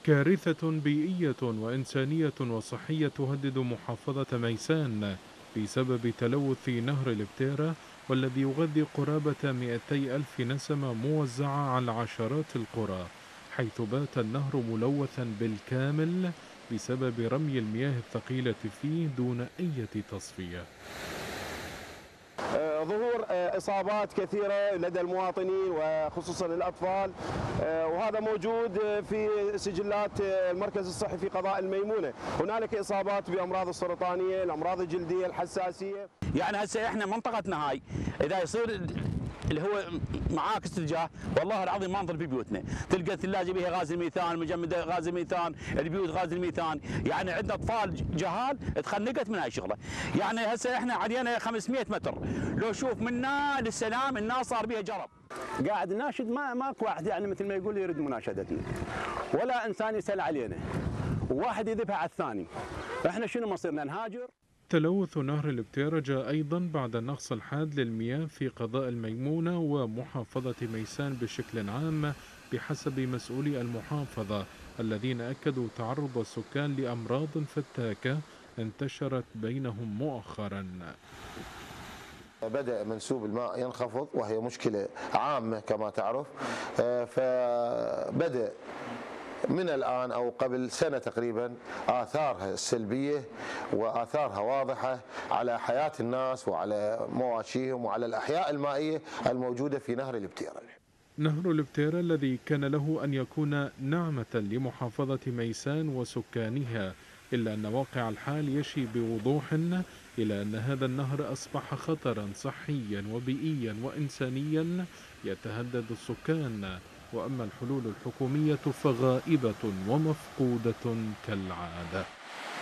كارثة بيئية وإنسانية وصحية تهدد محافظة ميسان بسبب تلوث نهر البتيرة، والذي يغذي قرابة 200 ألف نسمة موزعة على عشرات القرى، حيث بات النهر ملوثا بالكامل بسبب رمي المياه الثقيلة فيه دون أي تصفية. ظهور إصابات كثيرة لدى المواطنين وخصوصا الأطفال، وهذا موجود في سجلات المركز الصحي في قضاء الميمونة. هنالك إصابات بأمراض السرطانية، الأمراض الجلدية، الحساسية. يعني هسه احنا منطقتنا هاي اذا يصير اللي هو معاكس اتجاه، والله العظيم ما نظل في بيوتنا، تلقى الثلاجه بها غاز الميثان، مجمده غاز الميثان، البيوت غاز الميثان، يعني عندنا اطفال جهال تخنقت من هاي الشغله. يعني هسه احنا علينا 500 متر، لو شوف منا للسلام الناس صار بها جرب. قاعد ناشد ماكو واحد يعني مثل ما يقول يريد مناشدتنا، ولا انسان يسال علينا، وواحد يذبح على الثاني. احنا شنو مصيرنا، نهاجر؟ تلوث نهر البتيرة جاء أيضا بعد النقص الحاد للمياه في قضاء الميمونة ومحافظة ميسان بشكل عام بحسب مسؤولي المحافظة، الذين أكدوا تعرض السكان لأمراض فتاكة انتشرت بينهم مؤخرا. بدأ منسوب الماء ينخفض وهي مشكلة عامة كما تعرف، فبدأ من الآن أو قبل سنة تقريبا آثارها السلبية وآثارها واضحة على حياة الناس وعلى مواشيهم وعلى الأحياء المائية الموجودة في نهر البتيرة. نهر البتيرة الذي كان له أن يكون نعمة لمحافظة ميسان وسكانها، إلا أن واقع الحال يشي بوضوح إلى أن هذا النهر أصبح خطرا صحيا وبيئيا وإنسانيا يتهدد السكان، وأما الحلول الحكومية فغائبة ومفقودة كالعادة.